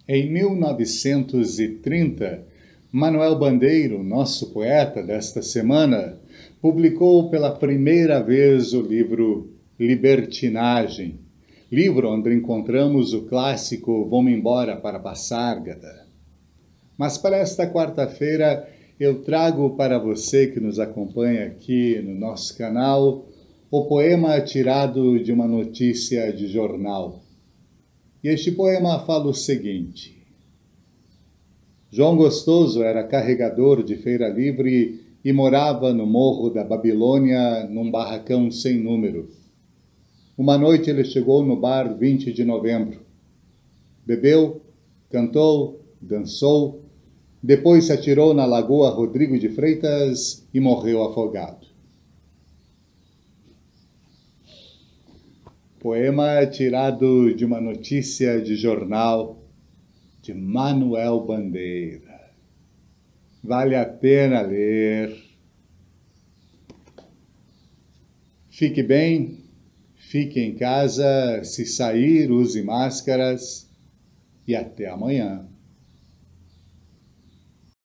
Em 1930, Manuel Bandeira, nosso poeta desta semana, publicou pela primeira vez o livro Libertinagem, livro onde encontramos o clássico Vou-me embora para Passárgada. Mas para esta quarta-feira eu trago para você que nos acompanha aqui no nosso canal o poema tirado de uma notícia de jornal. E este poema fala o seguinte: João Gostoso era carregador de feira livre e morava no Morro da Babilônia, num barracão sem número. Uma noite ele chegou no bar 20 de novembro. Bebeu, cantou, dançou, depois se atirou na Lagoa Rodrigo de Freitas e morreu afogado. Poema tirado de uma notícia de jornal de Manuel Bandeira. Vale a pena ler. Fique bem, fique em casa, se sair, use máscaras e até amanhã.